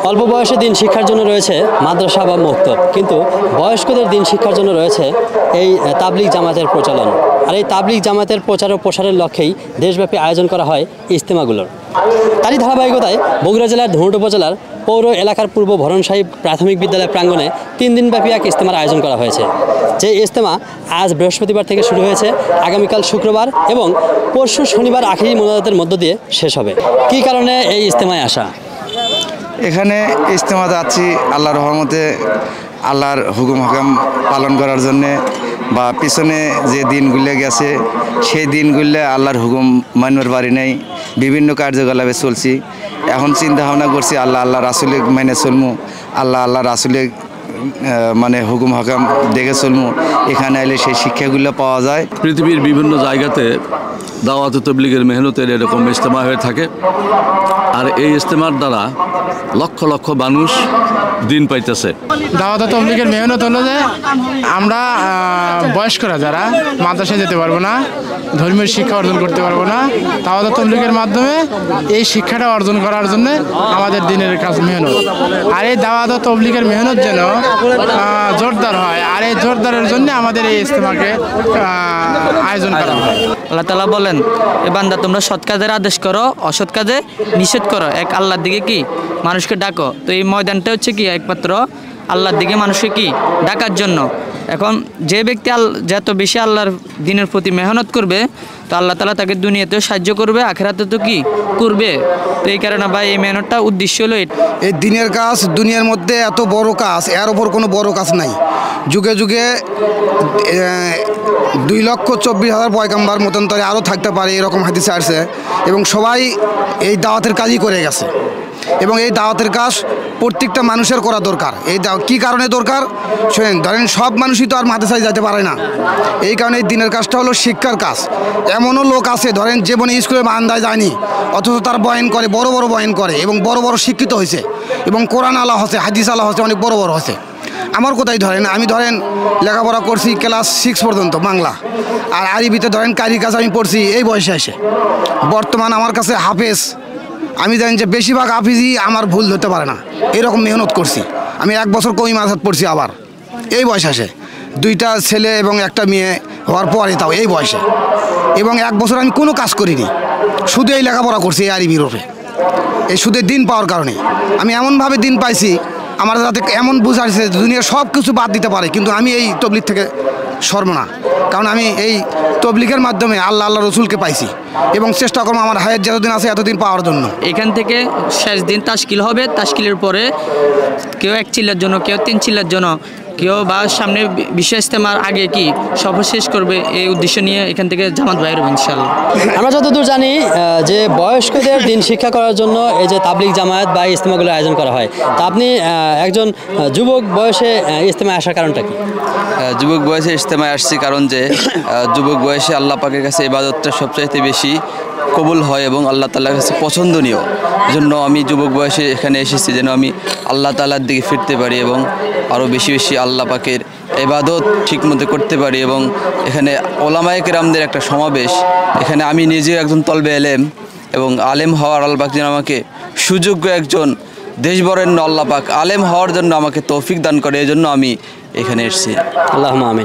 অল্প বয়সে দিন শিক্ষার জন্য রয়েছে মাদ্রাসা বা মক্তব, কিন্তু বয়স্কদের দিন শিক্ষার জন্য রয়েছে এই তাবলিগ জামাতের প্রচলন। আর এই তাবলিগ জামাতের প্রচার ও প্রসারের লক্ষ্যেই দেশব্যাপী আয়োজন করা হয় ইজতেমাগুলোর। তারই ধারাবাহিকতায় বগুড়া জেলার ধুনট উপজেলার পৌর এলাকার পূর্ব ভরণশাহী প্রাথমিক বিদ্যালয় প্রাঙ্গণে 3 দিনব্যাপী এক ইজতেমার আয়োজন করা হয়েছে। যে ইজতেমা আজ বৃহস্পতিবার থেকে শুরু হয়েছে, আগামীকাল শুক্রবার এবং পরশু শনিবার আখেরি মোনাজাতের মধ্য দিয়ে শেষ হবে। কী কারণে এই ইজতেমায় আসা? এখানে ইজতেমা যাচ্ছি আল্লাহর রহমতে, আল্লাহর হুকুম হাকাম পালন করার জন্যে, বা পিছনে যে দিনগুলো গেছে সেই দিনগুলো আল্লাহর হুকুম মানবার পারি নাই, বিভিন্ন কার্যকলাপে চলছি। এখন চিন্তা ভাবনা করছি আল্লাহ রাসুলে মেনে চলমু, আল্লাহ রাসুলে মানে হুকুম হাকাম দেখে চলমু। এখানে এলে সেই শিক্ষাগুলো পাওয়া যায়। পৃথিবীর বিভিন্ন জায়গাতে দাওয়াত তাবলীগের মেহনতের এরকম ইজতেমা হয়ে থাকে, আর এই ইজতেমার দ্বারা লক্ষ লক্ষ মানুষ দিন পাইতেছে। দাওয়াত তাবলীগের মেহনত হলো যে আমরা বয়স্করা যারা মাদ্রাসায় যেতে পারবো না, ধর্মীয় শিক্ষা অর্জন করতে পারবো না, দাওয়াত তাবলীগের মাধ্যমে এই শিক্ষাটা অর্জন করার জন্য আমাদের দিনের কাজ মেহনত। আর এই দাওয়াত তাবলীগের মেহনত যেন জোরদার হয়, আর এই জোরদারের জন্য আমাদের এই ইজতেমাকে আয়োজন করা হয়। আল্লাহ তাআলা বলেন, এ বান্দা তোমরা সৎ কাজের আদেশ করো, অসৎ কাজে নিষেধ করো, এক আল্লাহর দিকে কি মানুষকে ডাকো। তো এই ময়দানটা হচ্ছে কি একমাত্র আল্লাহর দিকে মানুষকে কি ডাকার জন্য। এখন যে ব্যক্তি যত বেশি আল্লাহর দিনের প্রতি মেহনত করবে, তো আল্লাহ তাআলা তাকে দুনিয়াতেও সাহায্য করবে, আখিরাতে তো কি করবে। তো এই কারণে ভাই এই মেহনতটা উদ্দেশ্য হলো এই দিনের কাজ। দুনিয়ার মধ্যে এত বড় কাজ, এর ওপর কোনো বড় কাজ নাই। যুগে যুগে 2,24,000 পয়গাম্বার মতান্তরে আরও থাকতে পারে, এরকম হাদিসে আসছে, এবং সবাই এই দাওয়াতের কাজই করে গেছে। এবং এই দাওয়াতের কাজ প্রত্যেকটা মানুষের করা দরকার। এই কী কারণে দরকার শোনেন, ধরেন সব মানুষই তো আর মাদ্রাসায় যেতে পারে না, এই কারণে এই দিনের কাজটা হলো শিক্ষার কাজ। এমনও লোক আছে ধরেন জীবনে স্কুলে বারান্দায় যায়নি, অথচ তার বয়ান করে, বড় বড় বয়ান করে, এবং বড় বড় শিক্ষিত হয়েছে, এবং কোরআন আলা হচ্ছে, হাদিস আলা হচ্ছে, অনেক বড় বড় হচ্ছে। আমার কোথায় ধরেন, আমি ধরেন লেখাপড়া করছি ক্লাস 6 পর্যন্ত বাংলা, আর আরবিতে ধরেন কারি কাজ আমি পড়ছি এই বয়সে এসে। বর্তমান আমার কাছে হাফেজ, আমি জানি যে বেশিরভাগ হাফিজই আমার ভুল ধরতে পারে না, এরকম মেহনত করছি। আমি 1 বছর কই মাঝাত পড়ছি আবার এই বয়সে আসে, 2টা ছেলে এবং একটা মেয়ে হওয়ার পরে, তাও এই বয়সে। এবং 1 বছর আমি কোনো কাজ করিনি, শুধু এই লেখাপড়া করছি এই আরবির উপরে। এই শুধু দিন পাওয়ার কারণে আমি এমনভাবে দিন পাইছি, আমার যাতে এমন বুঝাইছে দুনিয়া সব কিছু বাদ দিতে পারে, কিন্তু আমি এই তবলিগ থেকে সরব না। কারণ আমি এই তবলিগের মাধ্যমে আল্লাহ রসুলকে পাইছি, এবং চেষ্টা করবো আমার হায়াত যতদিন আছে এতদিন পাওয়ার জন্য। এখান থেকে শেষ দিন তাশকিল হবে, তাশকিলের পরে কেউ 1 চিল্লার জন্য, কেউ 3 চিল্লার জন্য, কেউ বা সামনে বিশ্ব ইজতেমার আগে কি সফর শেষ করবে, এই উদ্দেশ্য নিয়ে এখান থেকে জামাত বাইর হবে ইনশাআল্লাহ। আমরা যতদূর জানি যে বয়স্কদের দিন শিক্ষা করার জন্য এই যে তাবলিগ জামায়াত বা ইজতেমাগুলো আয়োজন করা হয়। তা আপনি একজন যুবক বয়সে ইজতেমায় আসার কারণটা কি? যুবক বয়সে ইজতেমায় আসছি কারণ যে যুবক বয়সে আল্লাহ পাকের কাছে ইবাদতটা সবচাইতে বেশি কবুল হয় এবং আল্লাহ তাআলার কাছে পছন্দনীয়। জন্য আমি যুবক বয়সে এখানে এসেছি যেন আমি আল্লাহ তাআলার দিকে ফিরতে পারি এবং আরও বেশি বেশি আল্লাহ পাকের ইবাদত ঠিকমতো করতে পারি। এবং এখানে ওলামায়ে কেরামদের একটা সমাবেশ, এখানে আমি নিজেও একজন তলবে এলেম, এবং আলেম হওয়ার আল্লাহ পাক যেন আমাকে সুযোগ্য একজন দেশবরেণ্য আল্লাহ পাক আলেম হওয়ার জন্য আমাকে তৌফিক দান করে, এই জন্য আমি এখানে এসেছি। আল্লাহুম্মা আমিন।